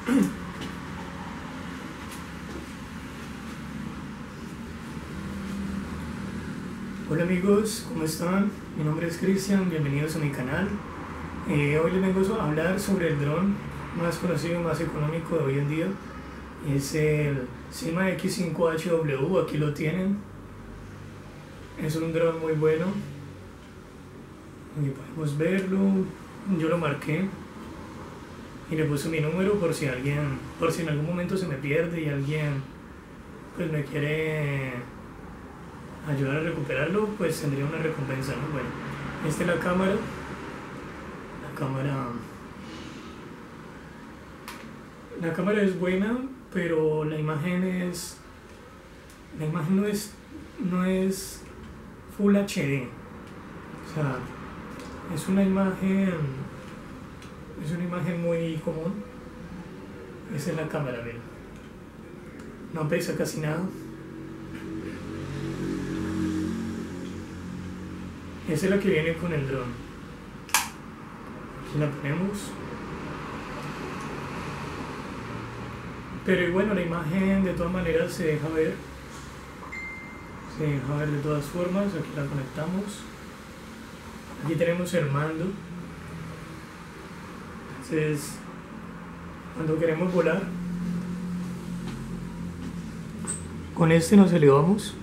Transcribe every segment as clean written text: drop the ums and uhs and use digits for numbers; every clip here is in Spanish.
Hola amigos, ¿cómo están? Mi nombre es Cristian, bienvenidos a mi canal. Hoy les vengo a hablar sobre el dron más conocido y más económico de hoy en día. Es el Syma X5HW, aquí lo tienen. Es un dron muy bueno. Aquí podemos verlo, yo lo marqué y le puse mi número por si en algún momento se me pierde y alguien pues me quiere ayudar a recuperarlo, pues tendría una recompensa, ¿no? Bueno, esta es la cámara. La cámara es buena, pero la imagen no es Full HD. O sea, es una imagen muy común. Esa es la cámara, ¿ven? No pesa casi nada. Esa es la que viene con el dron. Aquí la ponemos. Pero bueno, la imagen de todas maneras se deja ver. Se deja ver de todas formas. Aquí la conectamos. Aquí tenemos el mando. Entonces, cuando queremos volar, con este nos elevamos.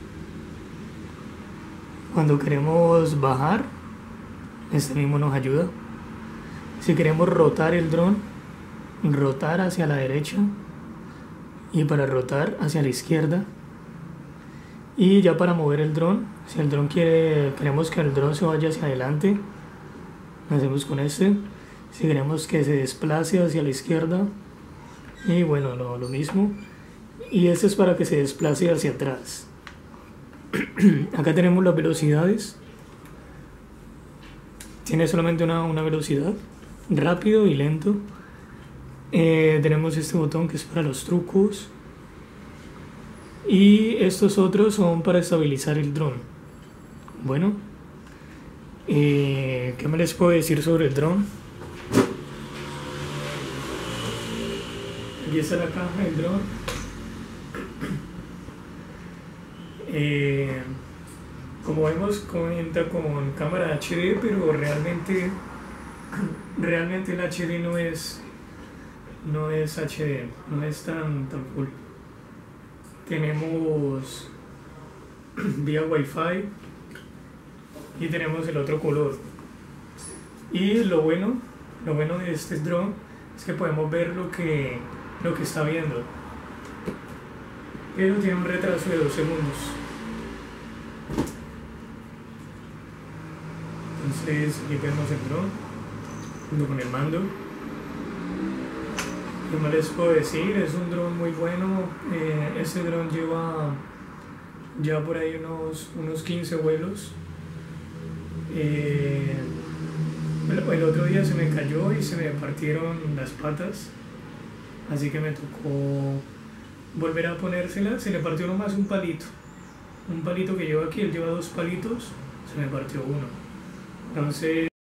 Cuando queremos bajar, este mismo nos ayuda. Si queremos rotar el dron, rotar hacia la derecha y para rotar hacia la izquierda. Y ya para mover el dron, si el dron queremos que el dron se vaya hacia adelante, lo hacemos con este. Si queremos que se desplace hacia la izquierda, y bueno, lo mismo. Y este es para que se desplace hacia atrás. Acá tenemos las velocidades. Tiene solamente una velocidad, rápido y lento. Tenemos este botón que es para los trucos. Y estos otros son para estabilizar el dron. Bueno, ¿qué me les puedo decir sobre el dron? Aquí está la caja del dron. Como vemos, cuenta con cámara HD, pero realmente el HD no es HD, no es tan full. Tenemos vía Wi-Fi y tenemos el otro color. Y lo bueno de este drone es que podemos ver lo que está viendo, pero tiene un retraso de 2 segundos. Entonces aquí tenemos el dron junto con el mando. ¿Qué más les puedo decir? Es un dron muy bueno. Este dron lleva ya por ahí unos 15 vuelos. El otro día se me cayó y se me partieron las patas, así que me tocó volver a ponérsela. Se le partió nomás un palito que lleva aquí. Él lleva 2 palitos, se me partió uno. Entonces